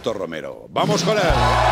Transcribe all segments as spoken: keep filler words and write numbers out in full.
Alberto Romero. ¡Vamos con él!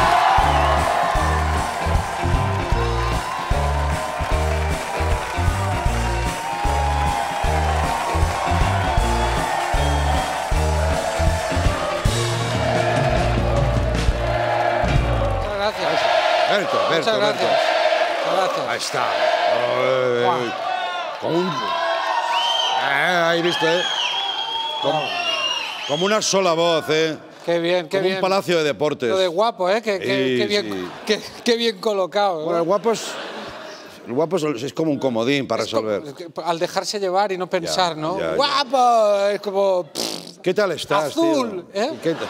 Berto, Berto, Muchas gracias. Berto. Gracias. Ahí está. Ay, como un... Eh, ahí visto, ¿eh? Como, como una sola voz, ¿eh? Qué bien, qué como bien. un palacio de deportes. Lo de guapo, ¿eh? Qué, qué, Sí, qué bien, sí. qué, qué bien colocado. ¿eh? Bueno, el guapo es... El guapo es, es como un comodín para Es como- resolver. al dejarse llevar y no pensar, Ya, ¿no? ya, ya. ¡Guapo! Es como... pff, ¿Qué tal estás, azul, tío? ¿eh? ¿Qué, ta-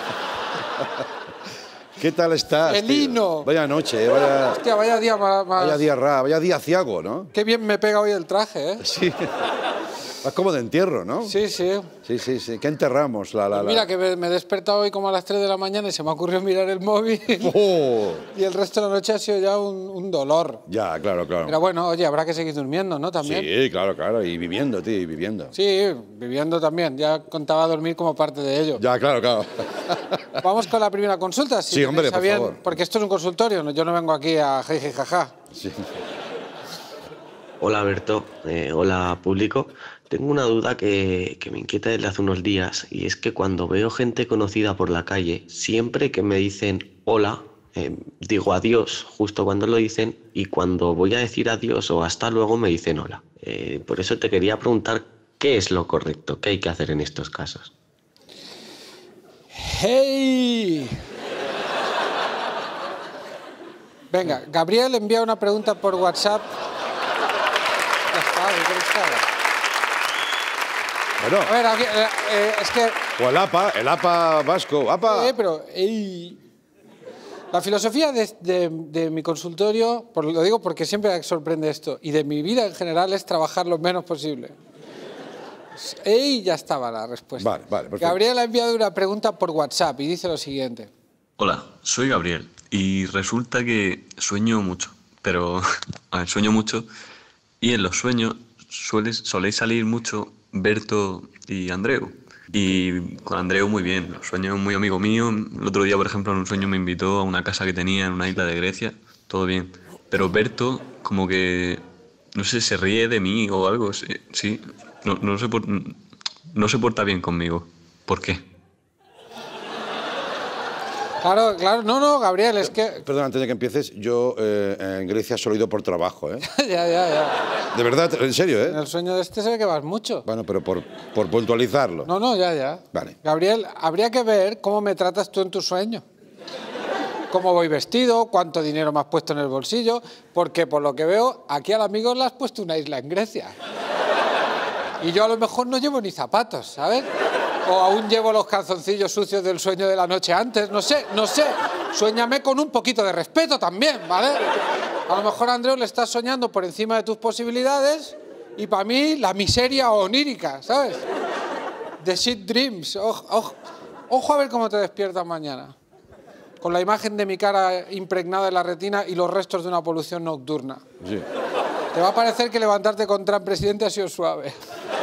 ¿Qué tal estás, tío? Felino. Vaya noche, ¿eh? vaya, Hostia, vaya día más... más- vaya día ra, vaya día ciago, ¿no? Qué bien me pega hoy el traje, ¿eh? Sí. Vas como de entierro, ¿no? Sí, sí. Sí, sí, sí. ¿Qué enterramos? La, la, la... Mira, que me, me he despertado hoy como a las tres de la mañana y se me ocurrió mirar el móvil ¡Oh! y el resto de la noche ha sido ya un, un dolor. Ya, claro, claro. Pero bueno, oye, habrá que seguir durmiendo, ¿no? También. Sí, claro, claro. Y viviendo, tío, y viviendo. Sí, viviendo también. Ya contaba dormir como parte de ello. Ya, claro, claro. Vamos con la primera consulta. Si Sí, hombre, tenéis a por bien, favor. Porque esto es un consultorio, ¿no? Yo no vengo aquí a jeje jaja. Sí. Hola Berto, eh, hola público. Tengo una duda que, que me inquieta desde hace unos días y es que cuando veo gente conocida por la calle, siempre que me dicen hola, eh, digo adiós justo cuando lo dicen y cuando voy a decir adiós o hasta luego me dicen hola. Eh, por eso te quería preguntar qué es lo correcto, qué hay que hacer en estos casos. ¡Hey! Venga, Gabriel envía una pregunta por WhatsApp. Ya está, ¿qué quieres que haga? Bueno, A ver, aquí, eh, eh, es que... o el APA, el APA vasco. APA. Eh, pero, ey. La filosofía de, de- de mi consultorio, por, lo digo porque siempre sorprende esto, y de mi vida en general es trabajar lo menos posible. ¡Ey! Ya estaba la respuesta. Vale, vale, perfecto. Gabriel ha enviado una pregunta por WhatsApp y dice lo siguiente. Hola, soy Gabriel y resulta que sueño mucho, pero a ver, sueño mucho y en los sueños sueles, soléis salir mucho Berto y Andreu. Y con Andreu muy bien, los sueños muy amigo mío. El otro día, por ejemplo, en un sueño me invitó a una casa que tenía en una isla de Grecia, todo bien. Pero Berto como que, no sé, se ríe de mí o algo, sí, sí. No, no, se por- no se porta bien conmigo. ¿Por qué? Claro, claro, no, no, Gabriel, es que... Perdón, antes de que empieces, yo eh, en Grecia solo he ido por trabajo, ¿eh? ya, ya, ya. De verdad, en serio, En ¿eh? el sueño de este se ve que vas mucho. Bueno, pero por, por puntualizarlo. No, no, ya, ya. Vale. Gabriel, habría que ver cómo me tratas tú en tu sueño. Cómo voy vestido, cuánto dinero me has puesto en el bolsillo, porque por lo que veo, aquí al amigo le has puesto una isla en Grecia. Y yo a lo mejor no llevo ni zapatos, ¿sabes? O aún llevo los calzoncillos sucios del sueño de la noche antes, no sé, no sé. Suéñame con un poquito de respeto también, ¿vale? A lo mejor, Andreu, le estás soñando por encima de tus posibilidades y para mí la miseria onírica, ¿sabes? The shit dreams. Ojo, ojo, ojo a ver cómo te despiertas mañana. Con la imagen de mi cara impregnada en la retina y los restos de una polución nocturna. Sí. Te va a parecer que levantarte contra el presidente ha sido suave.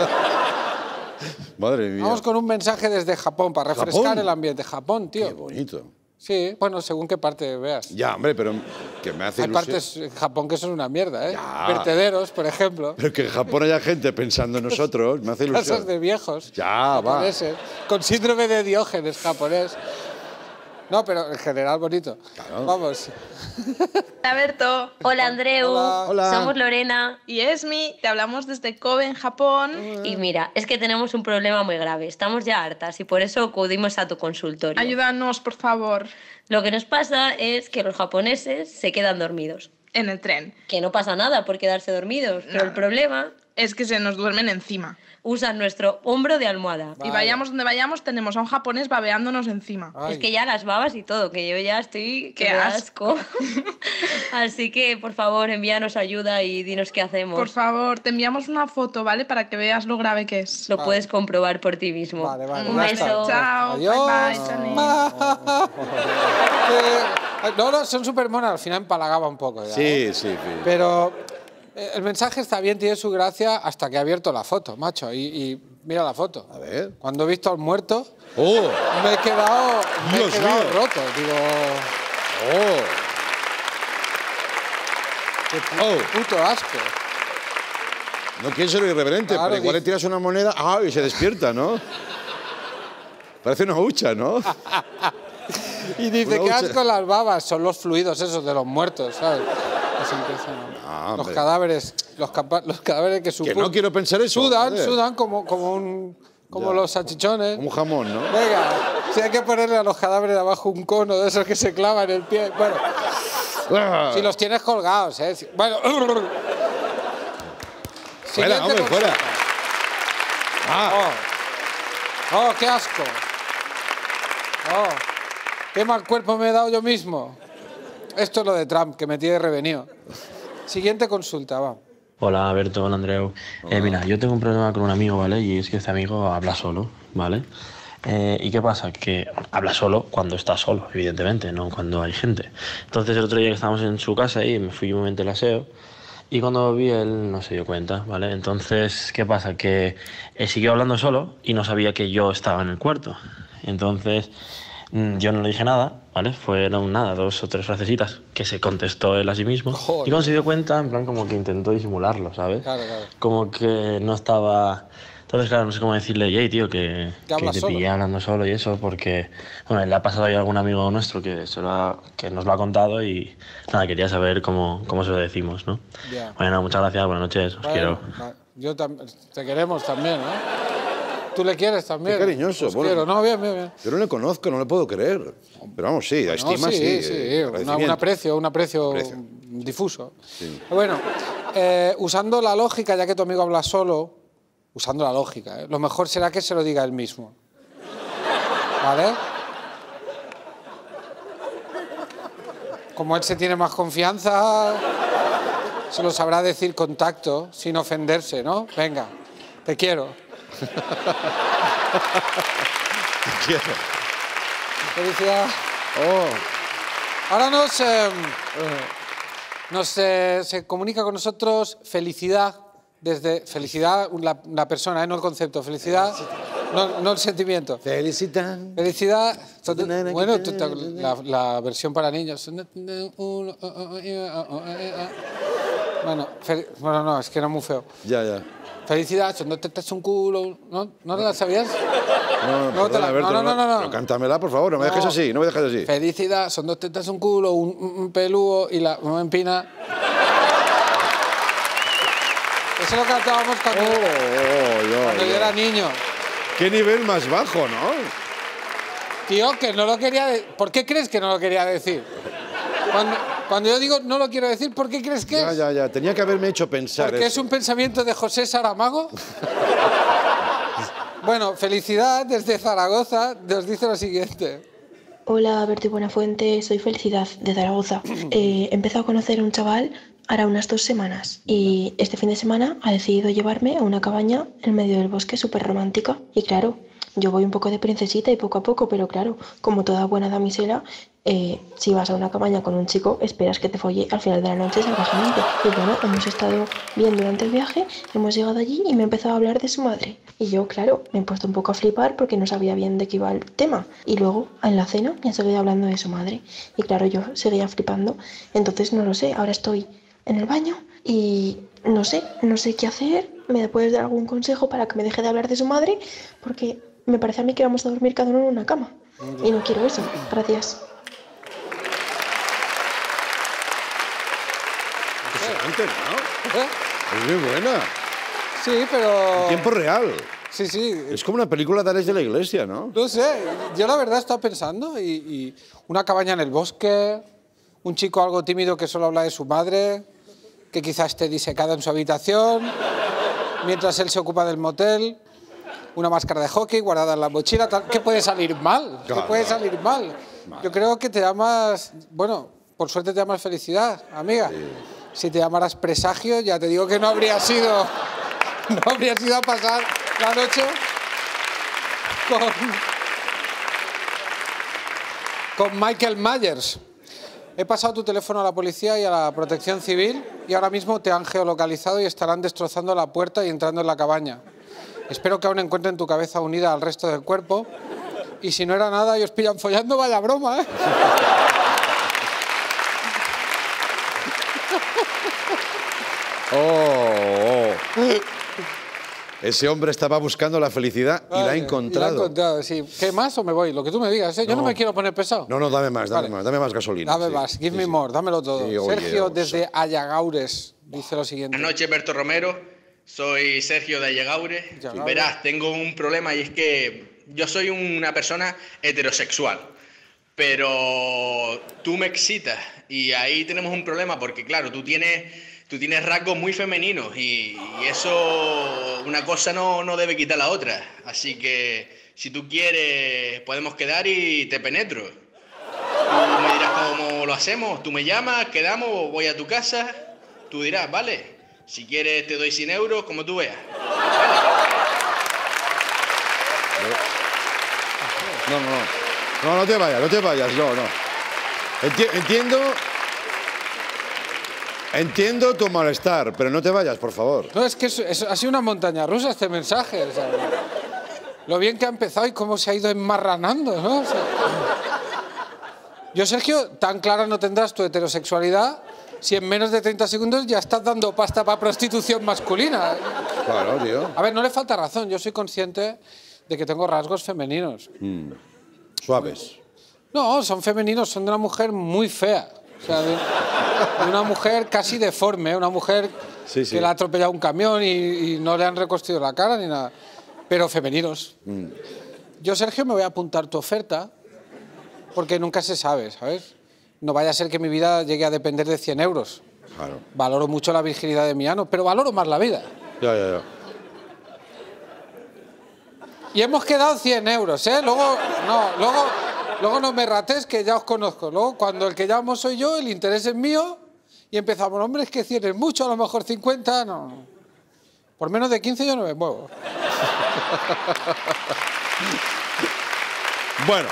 Madre mía. Vamos con un mensaje desde Japón para refrescar ¿Japón? el ambiente. Japón, tío. Qué bonito. Sí, bueno, según qué parte veas. Ya, hombre, pero que me hace Hay ilusión. partes en Japón que son una mierda, ¿eh? Ya. Vertederos, por ejemplo. Pero que en Japón haya gente pensando en nosotros, me hace ilusión. Casas de viejos. Ya, va. japoneses, con síndrome de Diógenes japonés. No, pero en general bonito. Claro. Vamos. Hola Berto. Hola Andreu, Hola. Hola. somos Lorena. Y Esmi, te hablamos desde Kobe, en Japón. Y mira, es que tenemos un problema muy grave, estamos ya hartas y por eso acudimos a tu consultorio. Ayúdanos, por favor, Lo que nos pasa es que los japoneses se quedan dormidos. en el tren. Que no pasa nada por quedarse dormidos, pero No. el problema Es que se nos duermen encima. usan nuestro hombro de almohada. Y vayamos donde vayamos, tenemos a un japonés babeándonos encima. Ay. Es que ya las babas y todo, que yo ya estoy... Qué que me da asco. Así que, por favor, envíanos ayuda y dinos qué hacemos. Por favor, te enviamos una foto, ¿vale? Para que veas lo grave que es. Lo puedes comprobar por ti mismo. Vale, vale. Un ya beso. está. Chao. Adiós. Bye, bye, Chani. Eh, no, no, son súper monas. Al final empalagaba un poco ya. ¿eh? Sí, sí, sí. Pero eh, el mensaje está bien, tiene su gracia hasta que ha abierto la foto, macho. Y, y Mira la foto. A ver. Cuando he visto al muerto, ¡Oh! me he quedado, me he Dios quedado mío. roto. Digo, ¡Oh! qué pu- Oh. qué puto asco. No quieres ser irreverente, Claro, pero igual le dice- tiras una moneda ¡ah! Y se despierta, ¿no? Parece una hucha, ¿no? Y dice, Una qué hucha. asco las babas, son los fluidos esos de los muertos, ¿sabes? Es impresionante. Ah, los hombre. cadáveres, los, capa- los cadáveres que supuran. no quiero pensar eso, Sudan, joder. sudan como, como, un, como Ya. los salchichones. Como un jamón, ¿no? Venga, si hay que ponerle a los cadáveres de abajo un cono de esos que se clavan en el pie. Bueno, ¡Ah! si los tienes colgados, ¿eh? Si- Bueno. Fuera, Siguiente hombre, fuera. consulta. ¡Ah! Oh. Oh, qué asco. Oh, qué mal cuerpo me he dado yo mismo. Esto es lo de Trump, que me tiene revenido. Siguiente consulta, va. Hola, Berto, hola, Andreu. Eh, mira, yo tengo un problema con un amigo, ¿vale? Y es que este amigo habla solo, ¿vale? Eh, ¿Y qué pasa? Que habla solo cuando está solo, evidentemente, no cuando hay gente. Entonces, el otro día que estábamos en su casa y me fui un momento al aseo, y cuando vi él no se dio cuenta, ¿vale? Entonces, ¿qué pasa? Que él siguió hablando solo y no sabía que yo estaba en el cuarto. Entonces, mm, yo no le dije nada, ¿vale? Fueron nada, dos o tres frasecitas que se contestó él a sí mismo. Joder. Y cuando se dio cuenta, en plan, como que intentó disimularlo, ¿sabes? Claro, claro. Como que no estaba... Entonces, claro, no sé cómo decirle, hey, tío, que, Que hablas te solo. pillé hablando solo y eso, porque, bueno, le ha pasado ahí a algún amigo nuestro que, se lo ha- que nos lo ha contado y, nada, quería saber cómo, cómo se lo decimos, ¿no? Ya. Bueno, muchas gracias, buenas noches, os Bueno, quiero. va, yo tam- te queremos también, ¿no? ¿Tú le quieres también? Qué cariñoso, Os bueno. quiero. No, bien, bien, bien. Yo no le conozco, no le puedo creer. Pero vamos, sí, a No, estima, sí, sí. sí, eh, una- un agradecimiento. aprecio, un aprecio, Aprecio. difuso. Bueno, eh, usando la lógica, ya que tu amigo habla solo, usando la lógica, ¿eh? Lo mejor será que se lo diga él mismo. ¿Vale? Como él se tiene más confianza, se lo sabrá decir con tacto, sin ofenderse, ¿no? Venga, te quiero. Quiero. Felicidad. Oh, Ahora nos, eh, nos eh, se comunica con nosotros Felicidad, desde Felicidad, la, la persona, ¿eh? No el concepto, felicidad, no, no el sentimiento. felicidad. Felicidad, bueno, tú te- la, la versión para niños. Bueno, fel- bueno, no, es que era muy feo. Ya, ya. Felicidad, son dos tetas, un culo, ¿no? ¿No la sabías? No, No, no, te la- Alberto, no, no, no, no. Pero cántamela, por favor, no me dejes No. así, no me dejes así. Felicidad, son dos tetas, un culo, un, un- un pelúo y la una empina. Eso lo cantábamos cuando, Oh, oh, yo, cuando yo yo. era niño. Qué nivel más bajo, ¿no? Tío, que no lo quería decir. ¿Por qué crees que no lo quería decir? Cuando, cuando yo digo no lo quiero decir, ¿por qué crees que Ya, es? ya, ya. Tenía que haberme hecho pensar ¿Porque eso. es un pensamiento de José Saramago? Bueno, Felicidad desde Zaragoza nos dice lo siguiente. Hola, Berti Buenafuente, soy Felicidad de Zaragoza. Eh, he empezado a conocer a un chaval hará unas dos semanas y este fin de semana ha decidido llevarme a una cabaña en medio del bosque súper romántica. Y claro, yo voy un poco de princesita y poco a poco, pero claro, como toda buena damisela, eh, si vas a una cabaña con un chico, esperas que te folle al final de la noche salvajemente. Y bueno, hemos estado bien durante el viaje, hemos llegado allí y me ha empezado a hablar de su madre. Y yo, claro, me he puesto un poco a flipar porque no sabía bien de qué iba el tema. Y luego, en la cena, me ha seguido hablando de su madre. Y claro, yo seguía flipando. Entonces, no lo sé, ahora estoy en el baño y no sé, no sé qué hacer. ¿Me puedes dar algún consejo para que me deje de hablar de su madre? Porque me parece a mí que vamos a dormir cada uno en una cama. Y no quiero eso. Gracias. Impresionante, ¿no? ¿Eh? Es muy buena. Sí, pero... En tiempo real. Sí, sí. Es como una película de Alex de la Iglesia, ¿no? No sé, yo la verdad estaba pensando y, y una cabaña en el bosque, un chico algo tímido que solo habla de su madre, que quizás esté disecada en su habitación, mientras él se ocupa del motel, una máscara de hockey guardada en la mochila. tal- ¿Qué puede salir mal? ¿Qué Claro. puede salir mal? Yo creo que te llamas, bueno, por suerte te llamas Felicidad, amiga. Si te llamaras Presagio, ya te digo que no habría sido, no habría sido a pasar la noche con, con Michael Myers. He pasado tu teléfono a la policía y a la protección civil y ahora mismo te han geolocalizado y estarán destrozando la puerta y entrando en la cabaña. Espero que aún encuentren tu cabeza unida al resto del cuerpo. Y si no era nada y os pillan follando, vaya broma, ¿eh? Oh, oh. Ese hombre estaba buscando la felicidad y Vale, la ha encontrado. Y la ha encontrado, sí. ¿Qué más o me voy? Lo que tú me digas, ¿eh? Yo no, No. me quiero poner pesado. No, no, dame más, dame Vale. más, dame más gasolina. Dame sí. más, give Sí, me sí. more, dámelo todo. Sí, oye, Sergio, o sea. desde Ayagaures, dice lo siguiente. Buenas noches, Berto Romero. Soy Sergio de Ayagaure. Ayagaure. Verás, tengo un problema y es que yo soy una persona heterosexual, pero tú me excitas y ahí tenemos un problema porque, claro, tú tienes, tú tienes rasgos muy femeninos y, y eso, una cosa no, no debe quitar la otra. Así que, si tú quieres, podemos quedar y te penetro. Tú me dirás cómo lo hacemos, tú me llamas, quedamos, voy a tu casa, tú dirás, vale, si quieres te doy cien euros, como tú veas. No, no, no. No, no te vayas, no te vayas, no, no. Enti- entiendo. Entiendo tu malestar, pero no te vayas, por favor. No, es que es, es- ha sido una montaña rusa este mensaje. O sea, lo bien que ha empezado y cómo se ha ido enmarranando, ¿no? O sea, yo, Sergio, tan clara no tendrás tu heterosexualidad si en menos de treinta segundos ya estás dando pasta para prostitución masculina. Claro, tío. A ver, no le falta razón. Yo soy consciente de que tengo rasgos femeninos. Mm. Suaves. No, son femeninos, son de una mujer muy fea. O sea, de, de una mujer casi deforme, una mujer Sí, sí. que le ha atropellado un camión y, y no le han reconstruido la cara ni nada. Pero femeninos. Mm. Yo, Sergio, me voy a apuntar tu oferta porque nunca se sabe, ¿sabes? No vaya a ser que mi vida llegue a depender de cien euros. Claro. Valoro mucho la virginidad de mi ano, pero valoro más la vida. Ya, ya, ya. Y hemos quedado cien euros, ¿eh? Luego, no, luego, luego no me rates, que ya os conozco. Luego, cuando el que llamo soy yo, el interés es mío, y empezamos, hombre, es que cien es mucho, a lo mejor cincuenta, no. Por menos de quince yo no me muevo. Bueno.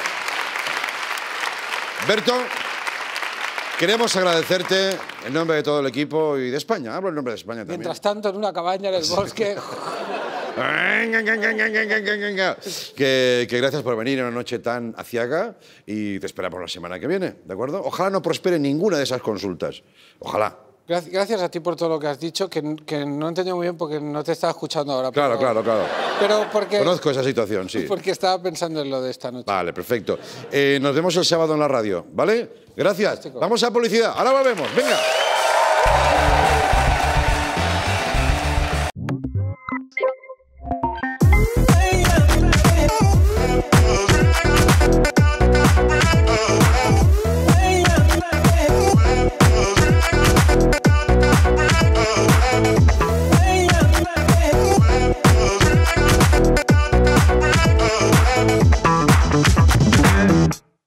Berto, queremos agradecerte en nombre de todo el equipo y de España. Hablo en nombre de España también. Mientras tanto, en una cabaña en el bosque... Que, que gracias por venir en una noche tan aciaga y te esperamos la semana que viene, ¿de acuerdo? Ojalá no prospere ninguna de esas consultas. Ojalá. Gracias, gracias a ti por todo lo que has dicho, que, que no he entendido muy bien porque no te estaba escuchando ahora. Claro, pero, claro, claro. Pero porque, Conozco esa situación, sí. porque estaba pensando en lo de esta noche. Vale, perfecto. Eh, nos vemos el sábado en la radio, ¿vale? Gracias. Vamos a publicidad. Ahora volvemos. Venga.